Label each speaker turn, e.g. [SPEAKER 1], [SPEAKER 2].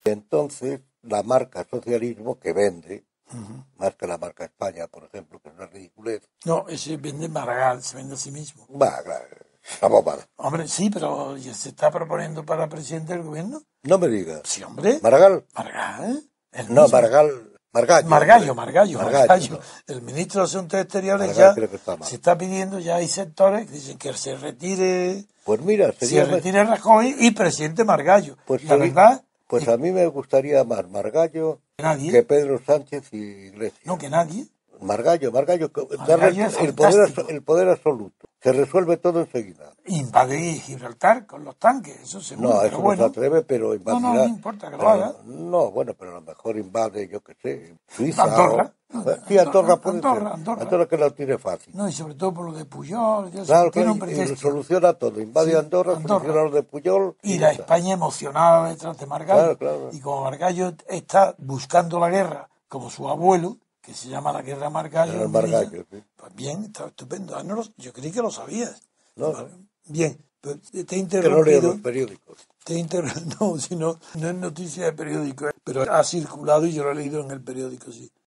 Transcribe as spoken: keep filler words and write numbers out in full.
[SPEAKER 1] Entonces, la marca socialismo que vende,
[SPEAKER 2] Ujú.
[SPEAKER 1] más que la marca España, por ejemplo, que es una ridiculez.
[SPEAKER 2] No, ese vende Maragall, se vende a sí mismo.
[SPEAKER 1] Va, claro, esa bobada.
[SPEAKER 2] Hombre, sí, pero ¿ya se está proponiendo para presidente del gobierno?
[SPEAKER 1] No me digas.
[SPEAKER 2] Sí, hombre.
[SPEAKER 1] ¿Maragall?
[SPEAKER 2] Maragall, el
[SPEAKER 1] No,
[SPEAKER 2] mismo.
[SPEAKER 1] Maragall, Margallo,
[SPEAKER 2] Margallo,
[SPEAKER 1] hombre.
[SPEAKER 2] Margallo,
[SPEAKER 1] Margallo,
[SPEAKER 2] Margallo.
[SPEAKER 1] no.
[SPEAKER 2] El ministro de Asuntos Exteriores
[SPEAKER 1] Maragall
[SPEAKER 2] ya
[SPEAKER 1] creo que está mal.
[SPEAKER 2] se está pidiendo, ya hay sectores que dicen que se retire,
[SPEAKER 1] Pues mira,
[SPEAKER 2] se
[SPEAKER 1] sería... me-
[SPEAKER 2] retire Rajoy y presidente Margallo.
[SPEAKER 1] Pues,
[SPEAKER 2] La
[SPEAKER 1] sería-
[SPEAKER 2] verdad
[SPEAKER 1] pues
[SPEAKER 2] es
[SPEAKER 1] a mí me gustaría más Margallo
[SPEAKER 2] que nadie,
[SPEAKER 1] que Pedro Sánchez y
[SPEAKER 2] no
[SPEAKER 1] Iglesias.
[SPEAKER 2] que nadie.
[SPEAKER 1] Margallo, Margallo, co- darle el,
[SPEAKER 2] Margallo es
[SPEAKER 1] el poder, abso-
[SPEAKER 2] fantástico.
[SPEAKER 1] el poder absoluto. Se resuelve todo enseguida.
[SPEAKER 2] Invadir Gibraltar con los tanques, eso seguro,
[SPEAKER 1] No,
[SPEAKER 2] pero
[SPEAKER 1] eso no se
[SPEAKER 2] bueno.
[SPEAKER 1] atreve, pero
[SPEAKER 2] No, no, no
[SPEAKER 1] invadirá.
[SPEAKER 2] importa que lo
[SPEAKER 1] Pero a
[SPEAKER 2] haga.
[SPEAKER 1] lo- no, bueno, pero a lo mejor invade, yo qué sé, Suiza
[SPEAKER 2] Andorra,
[SPEAKER 1] o... Sí, Andorra
[SPEAKER 2] Andorra,
[SPEAKER 1] puede ser.
[SPEAKER 2] Andorra, Andorra.
[SPEAKER 1] Andorra que lo tiene fácil.
[SPEAKER 2] No, y sobre todo por lo de Puyol, ya se-
[SPEAKER 1] Claro,
[SPEAKER 2] tiene
[SPEAKER 1] claro,
[SPEAKER 2] un
[SPEAKER 1] y, y
[SPEAKER 2] pretexto.
[SPEAKER 1] soluciona todo. Invade
[SPEAKER 2] Sí,
[SPEAKER 1] Andorra,
[SPEAKER 2] Andorra.
[SPEAKER 1] soluciona lo de Puyol y
[SPEAKER 2] Y
[SPEAKER 1] ya
[SPEAKER 2] la
[SPEAKER 1] está.
[SPEAKER 2] España emocionada detrás de
[SPEAKER 1] Claro,
[SPEAKER 2] Margallo.
[SPEAKER 1] claro.
[SPEAKER 2] Y como Margallo está buscando la guerra, como su abuelo, que se llama la guerra Margallo,
[SPEAKER 1] El
[SPEAKER 2] en Melilla,
[SPEAKER 1] Margallo, sí.
[SPEAKER 2] pues bien, está estupendo. Ah, no lo- yo creí que lo sabías.
[SPEAKER 1] No, no,
[SPEAKER 2] Bien, pues te he
[SPEAKER 1] que no leo
[SPEAKER 2] interrumpido.
[SPEAKER 1] los periódicos.
[SPEAKER 2] Te he inter- No, si no, no es noticia de periódico, eh, pero ha circulado y yo lo he leído en el periódico, sí.